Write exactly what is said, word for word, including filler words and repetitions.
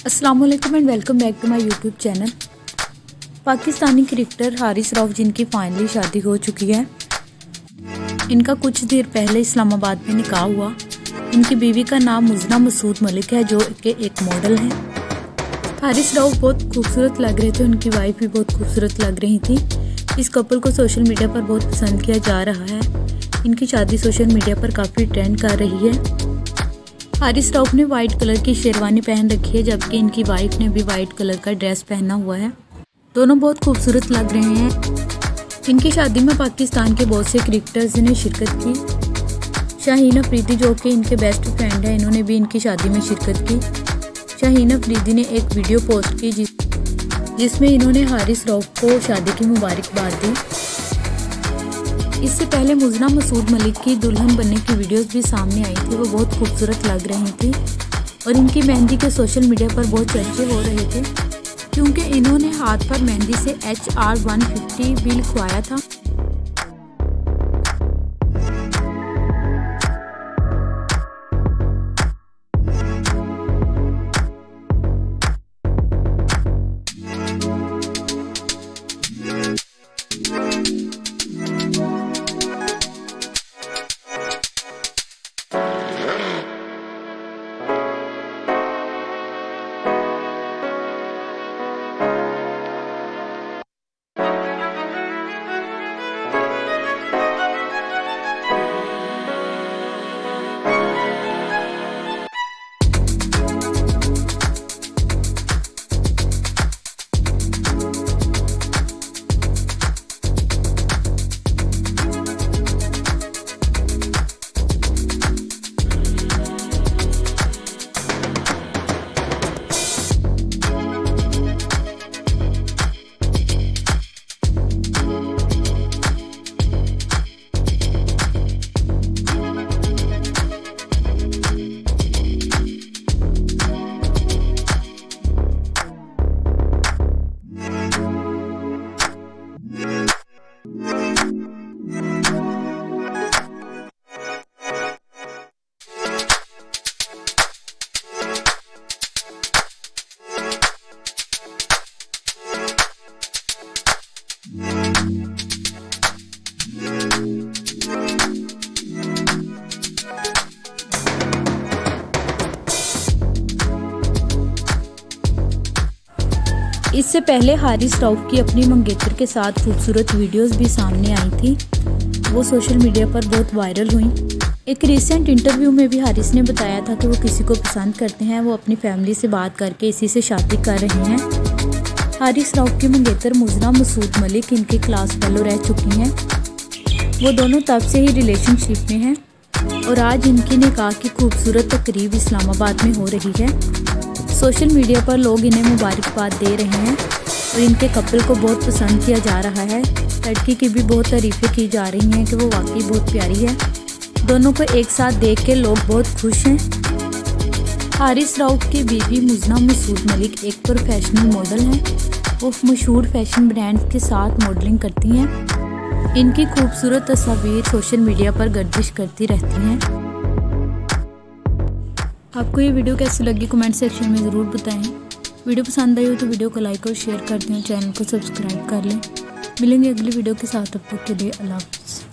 अस्सलाम वालेकुम and welcome back to my YouTube channel. Pakistani cricketer Haris Rauf जिनकी फाइनली शादी हो चुकी है। इनका कुछ देर पहले इस्लामाबाद में निकाह हुआ। इनकी बीवी का नाम मुजना मसूद मलिक है जो कि एक मॉडल है। हारिस रऊफ बहुत खूबसूरत लग रहे थे, उनकी वाइफ भी बहुत खूबसूरत लग रही थी। इस कपल को सोशल मीडिया पर बहुत पसंद किया जा रहा है। इनकी शादी सोशल मीडिया पर काफ़ी ट्रेंड कर रही है। हारिस रऊफ ने वाइट कलर की शेरवानी पहन रखी है, जबकि इनकी वाइफ ने भी वाइट कलर का ड्रेस पहना हुआ है। दोनों बहुत खूबसूरत लग रहे हैं। इनकी शादी में पाकिस्तान के बहुत से क्रिकेटर्स ने शिरकत की। शाहीन अफरीदी जो कि इनके बेस्ट फ्रेंड है, इन्होंने भी इनकी शादी में शिरकत की। शाहीन अफरीदी ने एक वीडियो पोस्ट की जिस जिसमें इन्होंने हारिस रऊफ को शादी की मुबारकबाद दी। इससे पहले मुजना मसूद मलिक की दुल्हन बनने की वीडियोस भी सामने आई थी। वो बहुत खूबसूरत लग रही थी और इनकी मेहंदी के सोशल मीडिया पर बहुत चर्चे हो रहे थे, क्योंकि इन्होंने हाथ पर मेहंदी से एच आर वन फिफ्टी भी लिखवाया था। इससे पहले हारिस रऊफ की अपनी मंगेतर के साथ खूबसूरत वीडियोस भी सामने आई थी। वो सोशल मीडिया पर बहुत वायरल हुई। एक रिसेंट इंटरव्यू में भी हारिस ने बताया था कि वो किसी को पसंद करते हैं, वो अपनी फैमिली से बात करके इसी से शादी कर रहे हैं। हारिस रऊफ की मंगेतर मुजना मसूद मलिक इनके क्लास फेलो रह चुकी हैं। वो दोनों तब से ही रिलेशनशिप में हैं और आज इनकी निकाह की खूबसूरत तकरीब इस्लामाबाद में हो रही है। सोशल मीडिया पर लोग इन्हें मुबारकबाद दे रहे हैं और इनके कपल को बहुत पसंद किया जा रहा है। लड़की की भी बहुत तारीफ़ें की जा रही हैं कि वो वाकई बहुत प्यारी है। दोनों को एक साथ देख के लोग बहुत खुश हैं। हारिस रऊफ की बीवी मुजना मसूद मलिक एक प्रोफेशनल मॉडल हैं। वो मशहूर फैशन ब्रांड्स के साथ मॉडलिंग करती हैं। इनकी खूबसूरत तस्वीर सोशल मीडिया पर गर्दिश करती रहती हैं। आपको ये वीडियो कैसी लगी कमेंट सेक्शन में ज़रूर बताएं। वीडियो पसंद आई हो तो वीडियो को लाइक और शेयर कर दें, चैनल को सब्सक्राइब कर लें। मिलेंगे अगली वीडियो के साथ, तब तक के लिए अल्लाह हाफ़िज़।